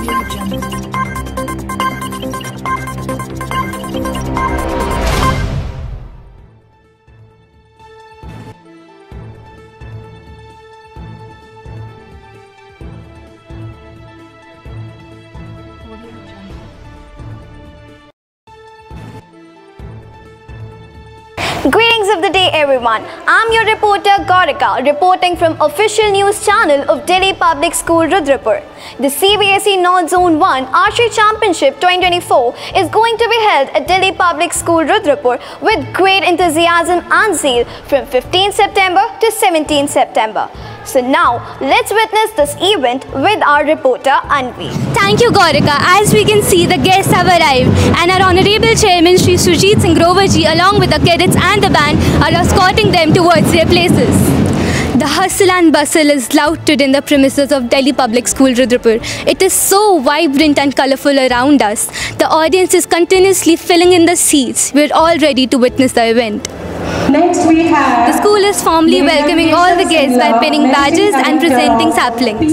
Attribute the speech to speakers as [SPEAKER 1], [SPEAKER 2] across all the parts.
[SPEAKER 1] Greetings of the day everyone. I'm your reporter Gaurika reporting from official news channel of Delhi Public School Rudrapur. The CBSE North Zone 1 Archery Championship 2024 is going to be held at Delhi Public School Rudrapur with great enthusiasm and zeal from 15 September to 17 September. So now, let's witness this event with our reporter Anvi.
[SPEAKER 2] Thank you Gaurika. As we can see, the guests have arrived and our Honorable Chairman Shri Sujit Singh Grover ji along with the cadets and the band are escorting them towards their places. The hustle and bustle is loud in the premises of Delhi Public School Rudrapur. It is so vibrant and colourful around us. The audience is continuously filling in the seats. We're all ready to witness the event.
[SPEAKER 3] Next we have
[SPEAKER 2] the school is formally welcoming all the guests by pinning badges and presenting saplings.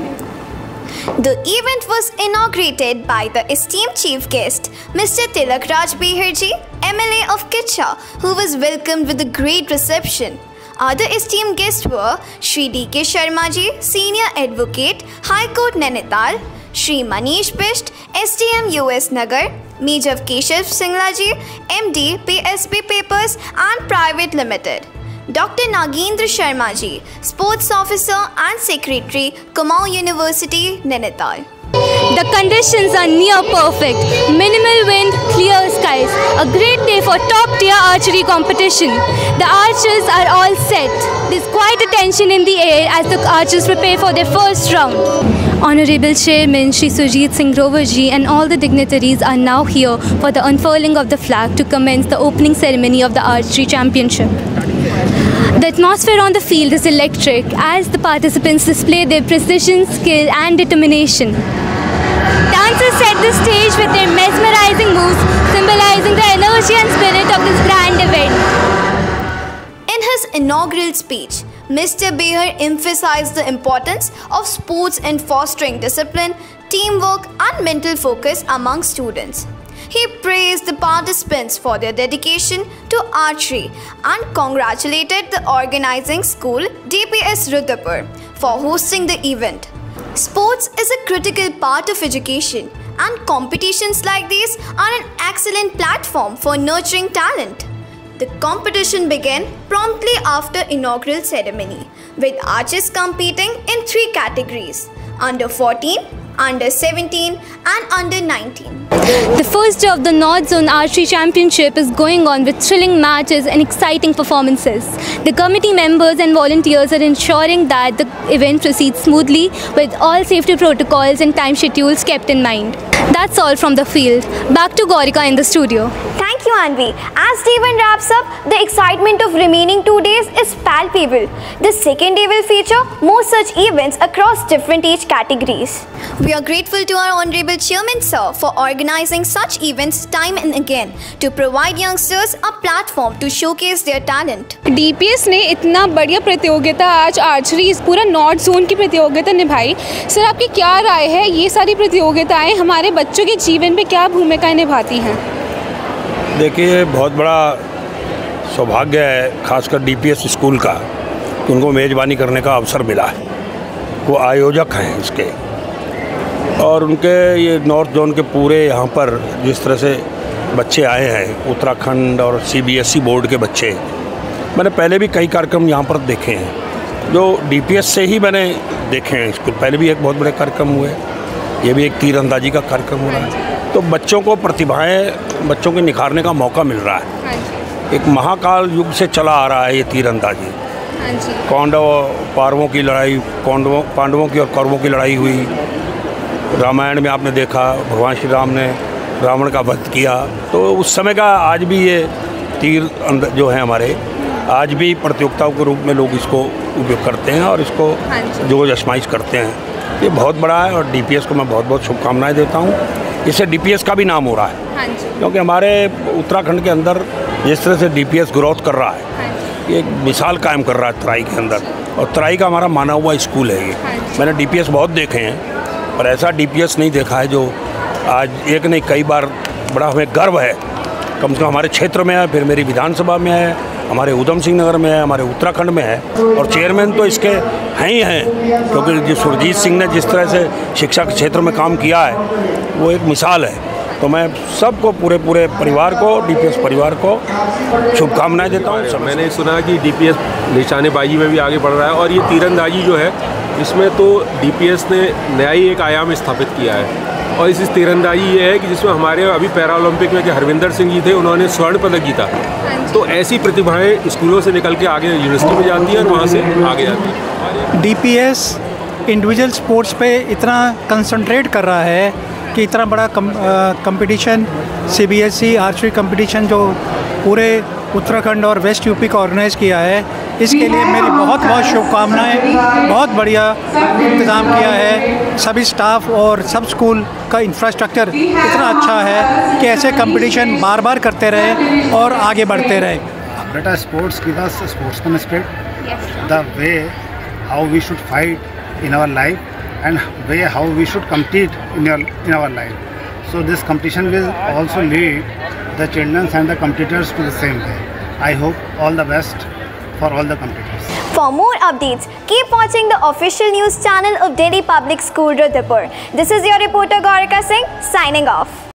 [SPEAKER 1] The event was inaugurated by the esteemed chief guest, Mr. Tilak Raj Beharji, MLA of Kitcha, who was welcomed with a great reception. Other esteemed guests were Shri D.K. Sharma ji, Senior Advocate, High Court Nainital, Shri Manish Bisht, SDM US Nagar, Major Keshav Singla ji, MD, PSB Papers and Private Limited. Dr. Nagendra Sharma ji, Sports Officer and Secretary, Kumaon University, Nainital.
[SPEAKER 2] The conditions are near perfect. Minimal wind, clear skies. A great day for top-tier archery competition. The archers are all set. There's quite a tension in the air as the archers prepare for their first round. Honorable Chairman Shri Sujit Singh Grover ji and all the dignitaries are now here for the unfurling of the flag to commence the opening ceremony of the Archery Championship. The atmosphere on the field is electric as the participants display their precision, skill and determination. Dancers set the stage with their mesmerizing moves, symbolizing the energy and spirit of this grand event.
[SPEAKER 1] In his inaugural speech, Mr. Behar emphasized the importance of sports in fostering discipline, teamwork and mental focus among students. He praised the participants for their dedication to archery and congratulated the organizing school DPS Rudrapur for hosting the event. Sports is a critical part of education and competitions like these are an excellent platform for nurturing talent. The competition began promptly after inaugural ceremony with archers competing in 3 categories: under 14, under 17 and under 19.
[SPEAKER 2] The first day of the North Zone Archery Championship is going on with thrilling matches and exciting performances. The committee members and volunteers are ensuring that the event proceeds smoothly with all safety protocols and time schedules kept in mind. That's all from the field. Back to Gaurika in the studio.
[SPEAKER 1] Thank you, Anvi. As the event wraps up, the excitement of remaining 2 days is palpable. The second day will feature more such events across different age categories. We are grateful to our Honorable Chairman Sir for organizing such events time and again to provide youngsters a platform to showcase their talent.
[SPEAKER 4] DPS ने इतना बढ़िया प्रतियोगिता आज archery पूरा north zone की प्रतियोगिता निभाई। Sir आपकी क्या राय है, ये सारी प्रतियोगिताएं हमारे बच्चों के जीवन में क्या भूमिका निभाती हैं?
[SPEAKER 5] देखिए, बहुत बड़ा सौभाग्य है खासकर डीपीएस स्कूल का कि उनको मेज़बानी करने का अवसर मिला है। वो आयोजक हैं इसके और उनके ये नॉर्थ जोन के पूरे यहाँ पर जिस तरह से बच्चे आए हैं, उत्तराखंड और सीबीएसई बोर्ड के बच्चे, मैंने पहले भी कई कार्यक्रम यहाँ पर देखे हैं जो डीपीएस से ही मैंने देखे हैं। स्कूल पहले भी एक बहुत बड़े कार्यक्रम हुए, ये भी एक तीरंदाजी का कार्यक्रम हो रहा है। तो बच्चों को प्रतिभाएं, बच्चों के निखारने का मौका मिल रहा है। एक महाकाल युग से चला आ रहा है ये तीरंदाजी। पांडव पांडवों की लड़ाई, पांडवों की और कौरवों की लड़ाई हुई। रामायण में आपने देखा भगवान श्री राम ने रावण का वध किया। तो उस समय का आज भी ये तीर जो है हमारे, आज भी प्रतियोगिताओं के रूप में लोग इसको उपयोग करते हैं और इसको जोश आजमाइश करते हैं। ये बहुत बड़ा है और डीपीएस को मैं बहुत बहुत शुभकामनाएं देता हूँ। इससे डीपीएस का भी नाम हो रहा है क्योंकि हमारे उत्तराखंड के अंदर जिस तरह से डीपीएस ग्रोथ कर रहा है, ये एक मिसाल कायम कर रहा है तराई के अंदर। और तराई का हमारा माना हुआ स्कूल है ये। मैंने डीपीएस बहुत देखे हैं पर ऐसा DPS नहीं देखा है जो आज एक नहीं कई बार बड़ा हमें गर्व है, कम से कम हमारे क्षेत्र में है, फिर मेरी विधानसभा में है, हमारे उधम सिंह नगर में है, हमारे उत्तराखंड में है। और चेयरमैन तो इसके हैं ही हैं, क्योंकि जो सुरजीत सिंह ने जिस तरह से शिक्षा के क्षेत्र में काम किया है वो एक मिसाल है। तो मैं सबको पूरे परिवार को, DPS परिवार को शुभकामनाएं देता हूँ।
[SPEAKER 3] मैंने सुना कि DPS निशानेबाजी में भी आगे बढ़ रहा है और ये तीरंदाजी जो है इसमें तो DPS ने नया ही एक आयाम स्थापित किया है। और इस तीरंदाजी ये है कि जिसमें हमारे अभी पैरा ओलंपिक में जो हरविंदर सिंह जी थे उन्होंने स्वर्ण पदक जीता। तो ऐसी प्रतिभाएं स्कूलों से निकल के आगे यूनिवर्सिटी में जाती हैं और वहाँ से आगे जाती हैं।
[SPEAKER 6] DPS इंडिविजुअल स्पोर्ट्स पे इतना कंसंट्रेट कर रहा है कि इतना बड़ा कंपटीशन CBSE आर्चरी कंपटीशन जो पूरे उत्तराखंड और वेस्ट यूपी का ऑर्गेनाइज किया है, इसके लिए मेरी बहुत बहुत शुभकामनाएं। बहुत बढ़िया इंतज़ाम किया है, सभी स्टाफ और सब स्कूल का इंफ्रास्ट्रक्चर इतना अच्छा है कि ऐसे कंपटीशन बार बार करते रहे और आगे बढ़ते रहे।
[SPEAKER 7] बेटा sports give us sportsman spirit, the way how we should fight in our life and way how we should compete in our life. So this competition will also lead the children and the competitors to the same way. I hope all the best for all the competitors.
[SPEAKER 1] For more updates, keep watching the official news channel of Delhi Public School Rudrapur. This is your reporter Gaurika Singh signing off.